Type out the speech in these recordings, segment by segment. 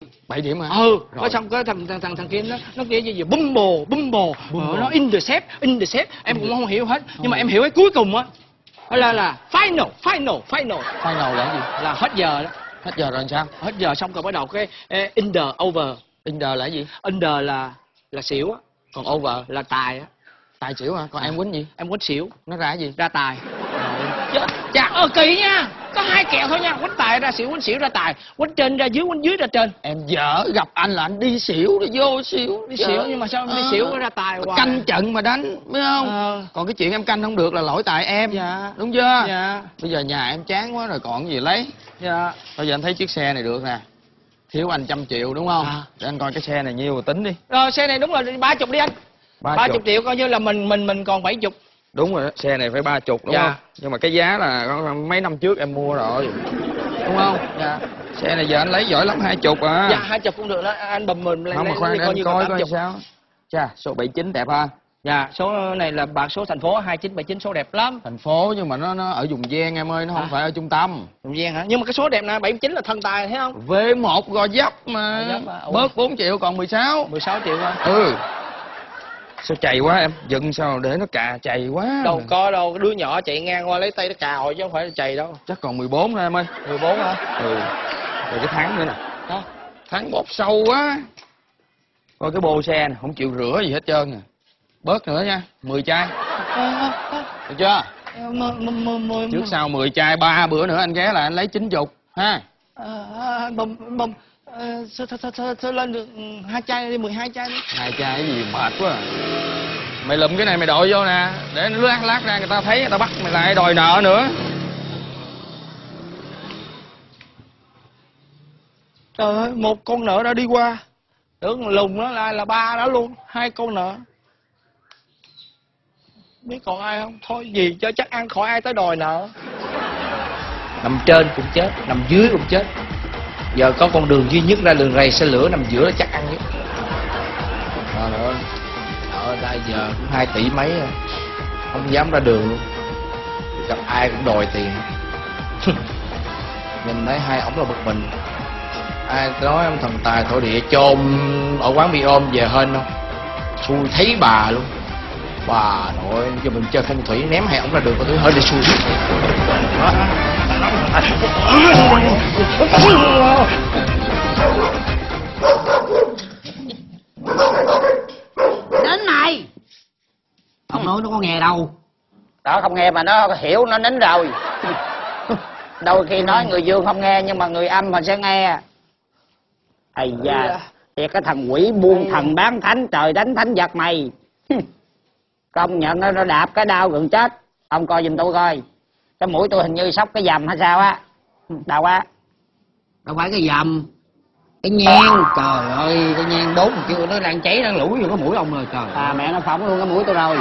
7 điểm hả? Rồi xong cái thằng kia nó kia gì bumble nó in the shape em cũng không hiểu hết. Nhưng mà em hiểu cái cuối cùng á là final là gì? là hết giờ đó. Hết giờ rồi sao? Hết giờ xong rồi bắt đầu cái under over. Under là gì? Under là xỉu á, còn over là tài á. Tài xỉu hả? Còn em quýnh gì? Em quýnh xỉu. Nó ra cái gì? Ra tài. Chà, kỳ nha. Có 2 kèo thôi nha, quýnh tài ra xỉu, quýnh xỉu ra tài, quýnh trên ra dưới, quýnh dưới ra trên. Em dở, gặp anh là anh đi xỉu, đi vô xỉu. Đi xỉu nhưng mà sao em đi xỉu ra tài hoài. Canh trận mà đánh, biết không? Còn cái chuyện em canh không được là lỗi tại em. Dạ. Đúng chưa? Dạ. Bây giờ nhà em chán quá rồi còn gì lấy. Dạ. Bây giờ anh thấy chiếc xe này được nè. Thiếu anh 100 triệu đúng không? Để anh coi cái xe này nhiêu rồi tính đi. Rồi xe này đúng là 30 đi anh. 30 triệu coi như là mình còn 70. Đúng rồi đó, xe này phải 30 đúng không? Nhưng mà cái giá là mấy năm trước em mua rồi. Đúng không? Dạ. Xe này giờ anh lấy giỏi lắm 20 à. Dạ 20 cũng được đó, anh bầm mình lên. Không mà khoan để em coi sao. Chà, số 79 đẹp ha. Dạ, số này là bạc số thành phố 2979, số đẹp lắm. Thành phố nhưng mà nó ở vùng ven em ơi, nó không phải ở trung tâm. Vùng ven hả? Nhưng mà cái số đẹp nè, 79 là thân tài thấy không? V1 Gò Vấp mà. Bớt 4 triệu còn 16. 16 triệu hả? Sao chày quá em, dựng sao để nó cà chày quá. Đâu có đâu, đứa nhỏ chạy ngang qua lấy tay nó cà hồi chứ không phải là chày đâu. Chắc còn 14 thôi em ơi. 14 hả? Rồi cái tháng nữa nè. Tháng bóp sâu quá. Coi cái bô xe nè, không chịu rửa gì hết trơn nè. Bớt nữa nha, 10 chai. Được chưa? Trước sau 10 chai, 3 bữa nữa anh ghé là anh lấy 90 ha. Sao lên được 2 chai đi, 12 chai đi. 2 chai cái gì mệt quá à. Mày lụm cái này mày đội vô nè, để nó lát ra người ta thấy người ta bắt mày lại đòi nợ nữa. Trời ơi, 1 con nợ đã đi qua. Tưởng lùng nó là 3 đó luôn, 2 con nợ. Biết còn ai không? Thôi gì cho chắc ăn khỏi ai tới đòi nợ. Nằm trên cũng chết, nằm dưới cũng chết. Giờ có con đường duy nhất ra đường ray xe lửa nằm giữa là chắc ăn nhất. Trời ơi, ở đây giờ cũng 2 tỷ mấy rồi, không dám ra đường luôn. Gặp ai cũng đòi tiền. Nhìn thấy hai ổng là bực mình. Ai nói ông thần tài thổ địa chôn ở quán bia ôm về hên không? Xui thấy bà luôn. Bà nội cho mình chơi phong thủy ném hai ổng ra đường có thứ hơi đi xui. Đến mày. Ông nói nó có nghe đâu. Đó không nghe mà nó hiểu nó nín rồi. Đôi khi nói người dương không nghe nhưng mà người âm mà sẽ nghe. Ây da, thiệt cái thằng quỷ buôn thần bán thánh trời đánh thánh vật mày. Công nhận nó đạp cái đau gần chết. Ông coi giùm tôi coi. Cái mũi tôi hình như sốc cái dầm hay sao á. Đau quá. Đâu phải cái dầm, cái nhang. Trời ơi, cái nhang đốt một kiểu nó đang cháy đang lủi vô cái mũi ông rồi trời. À mẹ nó phỏng luôn cái mũi tôi rồi.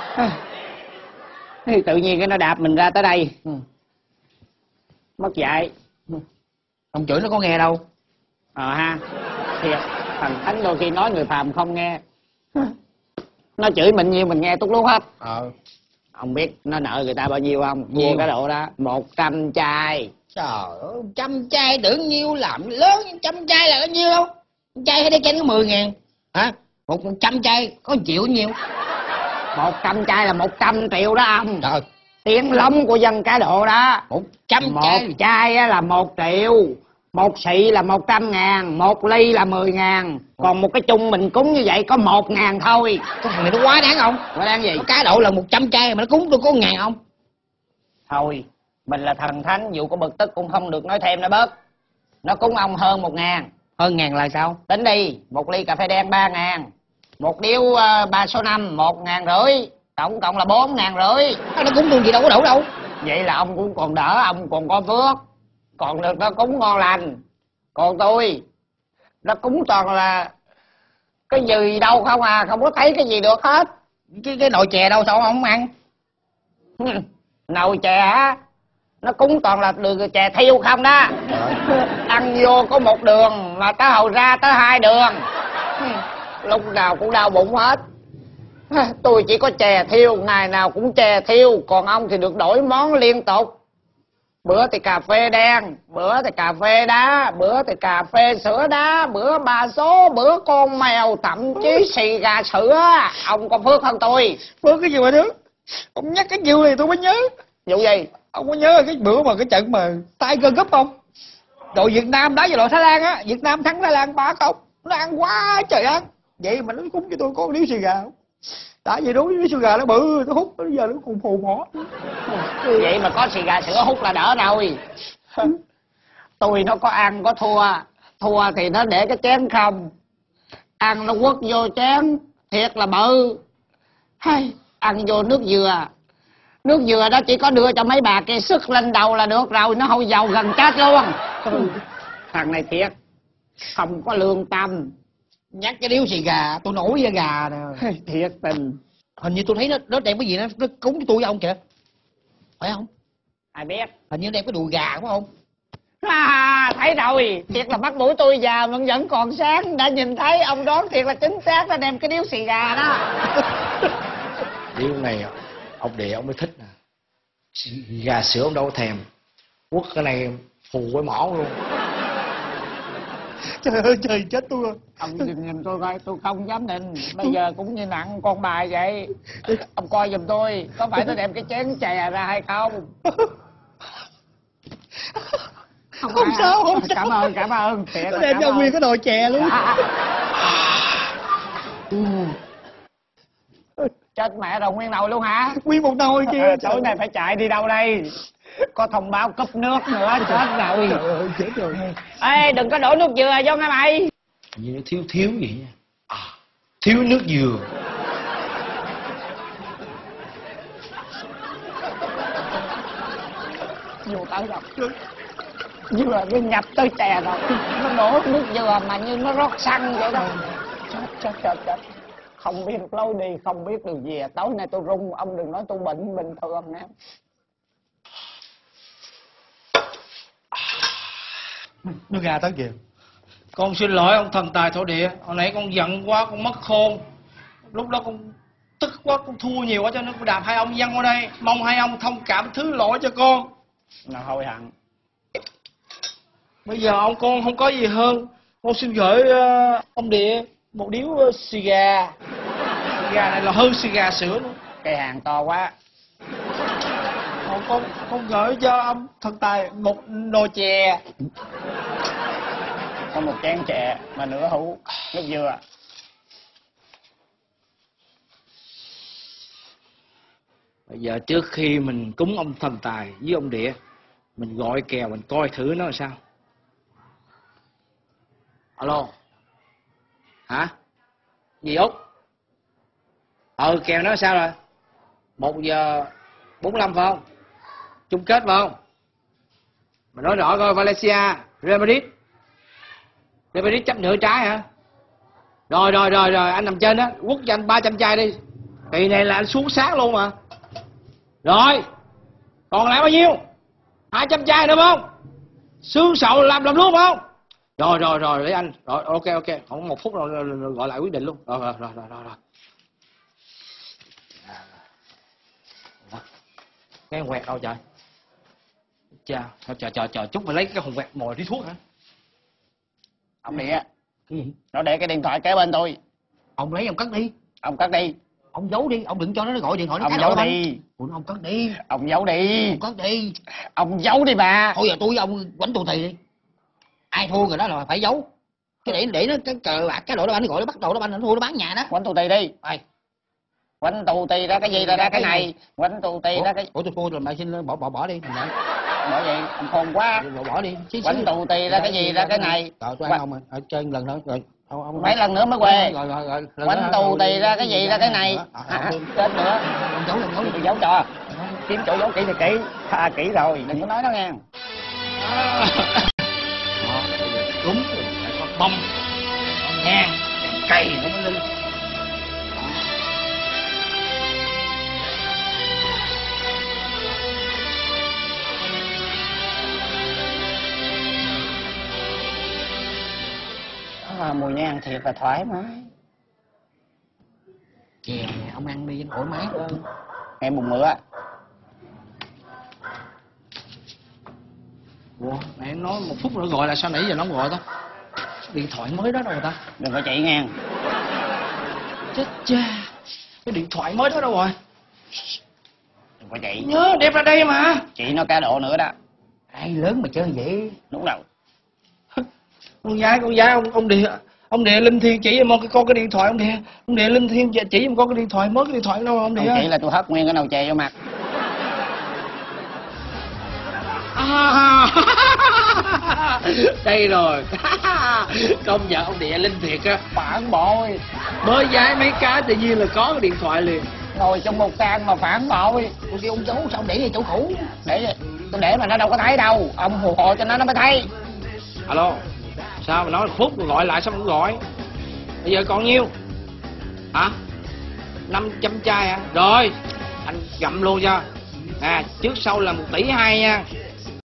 Thì tự nhiên cái nó đạp mình ra tới đây. Mất dạy. Ông chửi nó có nghe đâu. Ha. Thiệt, thằng thánh đôi khi nói người phàm không nghe. Nó chửi mình nhiều mình nghe tốt luôn hết. Ông biết nó nợ người ta bao nhiêu không? Mua cái độ đó 100 chai. Trời ơi, 100 chai tưởng nhiêu làm lớn, 100 chai là bao nhiêu đâu? Chai hay đây chai có 10.000 hả? 100 chai có 1 triệu nhiêu? 100 chai là 100 triệu đó ông. Trời, Tiếng lóng của dân cá độ đó. 100 chai. 1 chai là 1 triệu, 1 xị là 100.000, 1 ly là 10.000. Còn một cái chung mình cúng như vậy có 1.000 thôi. Cái thằng này nó quá đáng không? Quá đáng gì? Nó cá độ là 100 chai mà nó cúng tôi có 1.000 không? Thôi, mình là thần thánh, dù có bực tức cũng không được nói thêm nó bớt. Nó cúng ông hơn 1.000. Hơn 1.000 là sao? Tính đi, 1 ly cà phê đen 3.000, 1 điếu 3 số 5 1.500, tổng cộng là 4.500. Nó cúng tôi gì đâu có đủ đâu. Vậy là ông cũng còn đỡ, ông còn có phước, còn được nó cúng ngon lành. Còn tôi, nó cúng toàn là cái gì đâu không à, không có thấy cái gì được hết. Cái nồi chè đâu sao ông không ăn? Nồi chè á, nó cúng toàn là đường chè thiêu không đó. Ăn vô có 1 đường mà tới hồi ra tới 2 đường. Lúc nào cũng đau bụng hết. Tôi chỉ có chè thiêu, ngày nào cũng chè thiêu. Còn ông thì được đổi món liên tục. bữa thì cà phê đen, bữa thì cà phê đá, bữa thì cà phê sữa đá, bữa ba số, bữa con mèo, thậm chí xì gà sữa. Ông có phước hơn tôi. Phước cái gì mà nước? Ông nhắc cái vụ này tôi mới nhớ. Vụ gì? Ông có nhớ cái bữa mà cái trận mà Tiger Cup không? Đội Việt Nam đá với đội Thái Lan á, Việt Nam thắng Thái Lan 3-0. Nó ăn quá trời ăn. Vậy mà nó cúng cho tôi có một điếu xì gà không? Tại vì đúng điếu xì gà nó bự, nó hút, bây giờ nó còn phù mỏ. Vậy mà có xì gà sữa hút là đỡ rồi. Tôi nó có ăn có thua. Thua thì nó để cái chén không. Ăn nó quất vô chén, thiệt là bự. Hay, ăn vô nước dừa. Nước dừa đó chỉ có đưa cho mấy bà kia sức lên đầu là được rồi, nó hôi dầu gần chết luôn. Thằng này thiệt, không có lương tâm. Nhắc cái điếu xì gà, tôi nổi da gà nè. Thiệt tình. Hình như tôi thấy nó đem cái gì nó cúng cho tôi với ông kìa. Phải không? Ai biết. Hình như đem cái đùi gà phải không? Thấy rồi, thiệt là mắt mũi tôi già mà vẫn còn sáng. Đã nhìn thấy, ông đoán thiệt là chính xác là đem cái điếu xì gà đó. Điếu này ông Địa ông mới thích nè. Gà sữa ông đâu có thèm. Quất cái này phù với mỏ luôn. Trời ơi trời, chết tôi rồi. Ông nhìn tôi coi, tôi không dám nhìn. Bây giờ cũng như nặng con bài vậy. Ông coi giùm tôi, có phải tôi đem cái chén chè ra hay không? Không sao, không sao. Cảm ơn. Thiệt Nó là đem cảm cho ơn. nguyên cái nồi chè luôn. Chết mẹ rồi, nguyên nồi luôn hả? Nguyên một nồi kia. Tối nay phải chạy đi đâu đây? Có thông báo cúp nước nữa, chết rồi. Trời ơi, chết rồi. Ê, đừng có đổ nước dừa vô nghe mày. Như nó thiếu vậy nha. Thiếu nước dừa. Vô tới rồi. Dừa nó nhập tới chè rồi. Nó đổ nước dừa mà như nó rót xăng vậy đó. Chết. Không biết lối đi, không biết đường về. Tối nay tôi rung, ông đừng nói tôi bệnh bình thường nè. Nước gà tới kìa. Con xin lỗi ông thần tài thổ địa. Hồi nãy con giận quá, con mất khôn. Lúc đó con tức quá, con thua nhiều quá cho nên con đạp hai ông văng qua đây. Mong hai ông thông cảm thứ lỗi cho con. Nào hối hận. Bây giờ ông con không có gì hơn. Con xin gửi ông Địa một điếu xì gà. Xì gà này là hơn xì gà sữa nữa. Cây hàng to quá. Con gửi cho ông thần tài một nồi chè. Có một chén chè mà nửa hũ nước dừa. Bây giờ trước khi mình cúng ông thần tài với ông Địa, mình gọi kèo mình coi thử nó là sao. Alo. Hả? Gì Út? Kèo nó sao rồi? 1:45 phải không? Chung kết phải không? Mà nói rõ coi, Valencia, Real Madrid. Real Madrid chấp nửa trái hả? Rồi, anh nằm trên đó, quất cho anh 300 chai đi. Kỳ này là anh xuống sát luôn mà. Rồi, còn lại bao nhiêu? 200 chai nữa phải không? Xương sậu làm luôn phải không? Rồi, lấy anh. Rồi, ok, khoảng 1 phút rồi gọi lại quyết định luôn. Rồi. Cái quẹt đâu trời? Chà, chờ chút mà lấy cái hùng quẹt mồi đi thuốc hả? Ông Địa, Cái gì? nó để cái điện thoại kế bên tôi. Ông lấy ông cất đi. Ông cất đi. Ông giấu đi, ông đừng cho nó gọi điện thoại nó Ông cá giấu độ đi. Ủa, ông cất đi. Ông giấu đi. Ông cất đi. Ông giấu đi bà. Thôi giờ tôi với ông quánh tù tì đi. Ai thua rồi đó là phải giấu. Cái để nó cái cờ bạc cái đội đó banh nó gọi nó bắt đầu nó banh nó thua nó bán nhà đó. Quánh tù tì đi. Ai? Quánh tù tì ra cái gì là ra cái này. Quánh tù tì ra cái... Ủa tôi thua rồi mày xin bỏ đi. Bởi vậy ông khôn quá. Bỏ đi. Quánh tù tì ra cái gì ra cái này. Trời tôi ăn ông ở chơi lần nữa rồi. Mấy lần nữa mới què. Rồi. Quánh tù tì ra cái gì ra cái này. Chết nữa. Giấu Tôi giấu cho. Kiếm chỗ giấu kỹ thì kỹ. Kỹ rồi, đừng có nói nó nghe. Đúng rồi, phải có bông, có nhang, cây nó mới lên. Mùi nhang thiệt là thoải mái. Chè ông ăn đi thoải mái. Ngày mùng mưa. Ủa nãy nói 1 phút nữa gọi là sao nãy giờ nó không gọi ta? Điện thoại mới đó đâu rồi ta? Đừng có chạy ngang. Chết cha, cái điện thoại mới đó đâu rồi? Đừng có chạy. Nhớ đem ra đây mà. Chị nó cá độ nữa đó. Ai lớn mà chơi vậy? Đúng đâu. Con gái ông Địa Linh Thiên chỉ em con cái điện thoại ông Địa Linh Thiên chỉ em con cái điện thoại mới, cái điện thoại đâu ông Địa? Không chỉ là tôi hất nguyên cái nồi chè vô mặt. Đây rồi. Công nhận ông Địa Linh thiệt á, Phản bội. mới giái mấy cái tự nhiên là có cái điện thoại liền. Ngồi trong một căn mà phản bội. Tôi kêu ông chú sao ông để về chỗ cũ? Tôi để mà nó đâu có thấy đâu. Ông phù hộ cho nó mới thấy. Alo, sao mà nói 1 phút rồi gọi lại sao mà không gọi? Bây giờ còn nhiêu? Hả? 500 chai hả? Rồi, anh gặm luôn cho. À, trước sau là 1,2 tỷ nha.